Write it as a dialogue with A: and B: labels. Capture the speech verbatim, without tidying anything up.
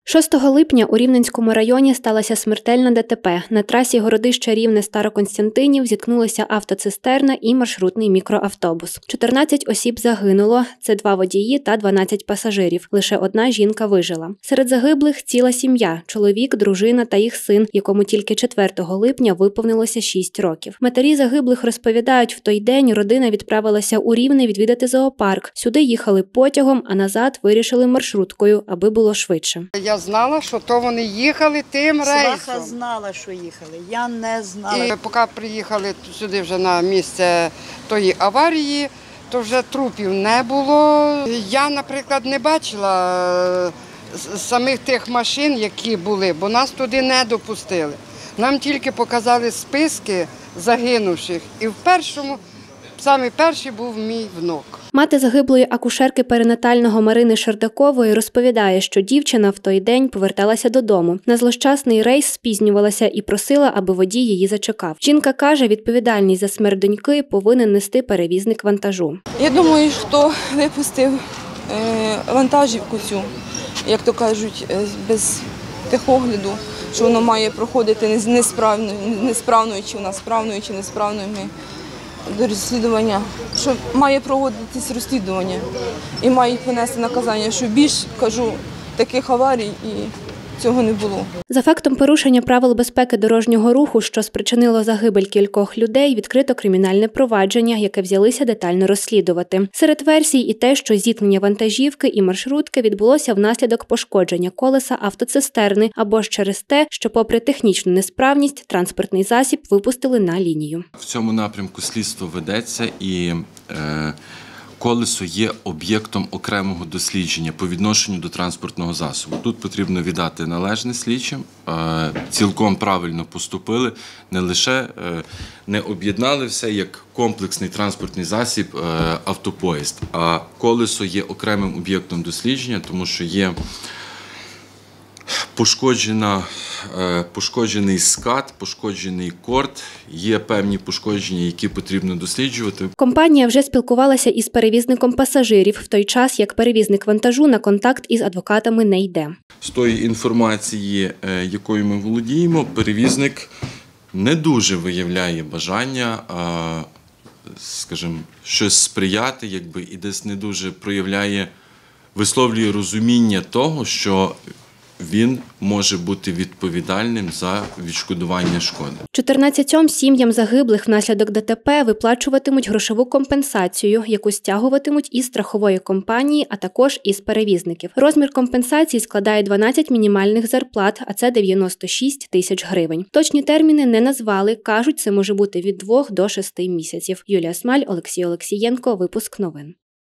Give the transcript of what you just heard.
A: шостого липня у Рівненському районі сталося смертельне ДТП. На трасі Городище-Рівне-Староконстянтинів зіткнулися автоцистерна і маршрутний мікроавтобус. чотирнадцять осіб загинуло, це два водії та дванадцять пасажирів. Лише одна жінка вижила. Серед загиблих ціла сім'я – чоловік, дружина та їх син, якому тільки четвертого липня виповнилося шість років. Матері загиблих розповідають, в той день родина відправилася у Рівне відвідати зоопарк. Сюди їхали потягом, а назад вирішили маршруткою, аби було швидше.
B: Я знала, що то вони їхали тим рейсом.
C: Сваха знала, що їхали, я не знала.
B: І поки приїхали сюди вже на місце тої аварії, то вже трупів не було. Я, наприклад, не бачила самих тих машин, які були, бо нас туди не допустили. Нам тільки показали списки загинувших. І в першому, саме перший був мій внук.
A: Мати загиблої акушерки перинатального Марини Шердакової розповідає, що дівчина в той день поверталася додому. На злощасний рейс спізнювалася і просила, аби водій її зачекав. Жінка каже, відповідальність за смерть доньки повинен нести перевізник вантажу.
D: Я думаю, хто випустив вантажівку цю, як то кажуть, без техогляду, що воно має проходити несправною, несправною чи вона справною, чи несправною. До розслідування, що має проводитись розслідування і має понести наказання, що більш, кажу, таких аварій і цього не було.
A: За фактом порушення правил безпеки дорожнього руху, що спричинило загибель кількох людей, відкрито кримінальне провадження, яке взялися детально розслідувати. Серед версій і те, що зіткнення вантажівки і маршрутки відбулося внаслідок пошкодження колеса автоцистерни або ж через те, що попри технічну несправність транспортний засіб випустили на лінію.
E: В цьому напрямку слідство ведеться і е, колесо є об'єктом окремого дослідження по відношенню до транспортного засобу. Тут потрібно віддати належне слідчим, цілком правильно поступили, не лише не об'єднали все як комплексний транспортний засіб автопоїзд, а колесо є окремим об'єктом дослідження, тому що є Пошкоджена, пошкоджений скат, пошкоджений корд, є певні пошкодження, які потрібно досліджувати.
A: Компанія вже спілкувалася із перевізником пасажирів, в той час, як перевізник вантажу на контакт із адвокатами не йде.
E: З тої інформації, якою ми володіємо, перевізник не дуже виявляє бажання, скажімо, щось сприяти, якби, і десь не дуже проявляє, висловлює розуміння того, що він може бути відповідальним за відшкодування шкоди.
A: чотирнадцятьом сім'ям загиблих внаслідок ДТП виплачуватимуть грошову компенсацію, яку стягуватимуть із страхової компанії, а також із перевізників. Розмір компенсації складає дванадцять мінімальних зарплат, а це дев'яносто шість тисяч гривень. Точні терміни не назвали, кажуть, це може бути від двох до шести місяців. Юлія Смаль, Олексій Олексієнко, випуск новин.